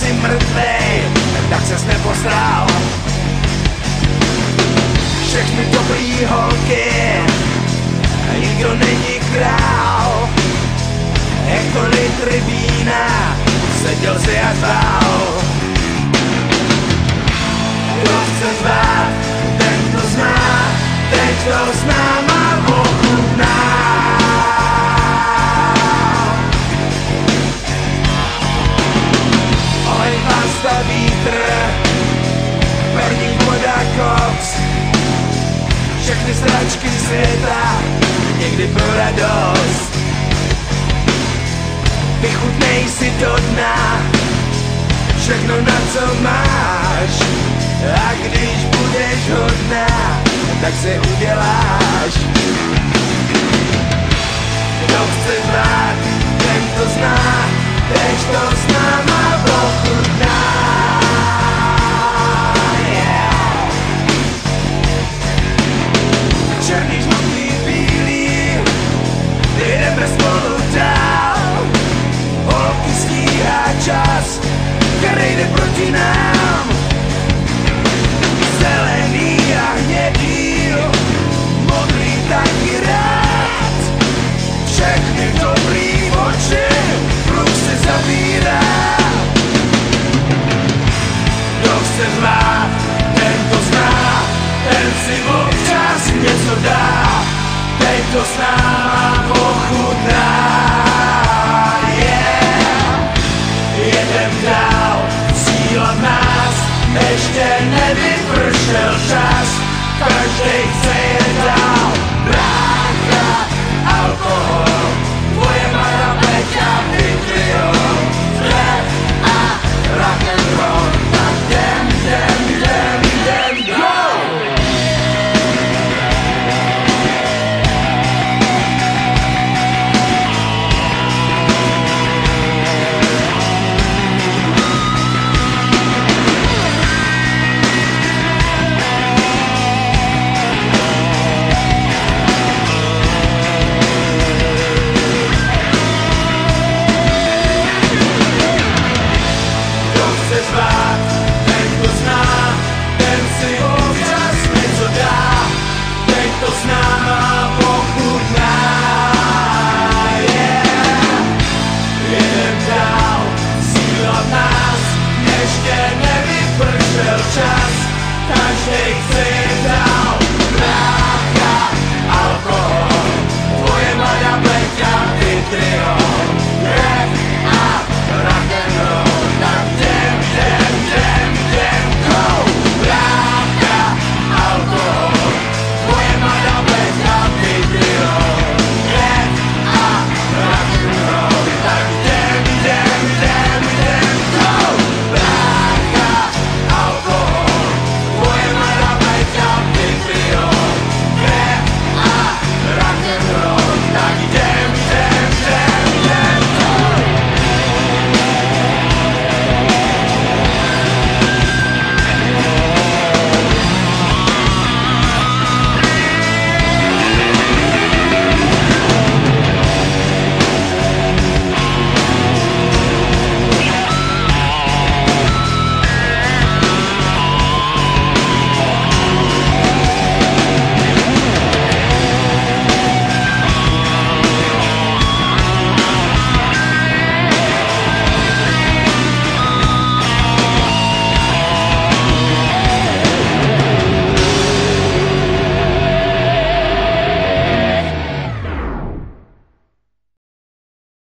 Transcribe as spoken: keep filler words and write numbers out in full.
jsi mrtvej, tak ses neposral. Všechny dobrý holky, nikdo není král. Hektolitry vína, seděl si a řval. Kdo chce zvát, ten to zná, teď to s náma ochutná. Olej, pasta, vítr, perník, voda, koks, všechny sračky světa, někdy pro radost. Vychutnej si do dna všechno, na co máš, a když budeš hodná, tak se uděláš. Kdo chce znát, ten to zná, teď to s náma ochutná. Yeah. Černý, žlutý, bílý, jdeme spolu dál. Holky stíhá čas, který jde proti nám. Zelený a hnědý, modrý taky rád. Všechny dobrý oči, kruh se zavírá. Kdo chce zvát, ten to zná, ten si občas něco dá. Teď to s náma ochutná. Jedem dál, síla v nás, ještě nevypršel čas, každej chce jet dál. Brácha, alkohol, tvoje mladá Peťa, vitriol, rap a rock'n'roll, tak jdem, jdem, jdem, jdem, go! Čas, každej chce jet dál. Brácha, alkohol, tvoje mladá Peťa, vitriol.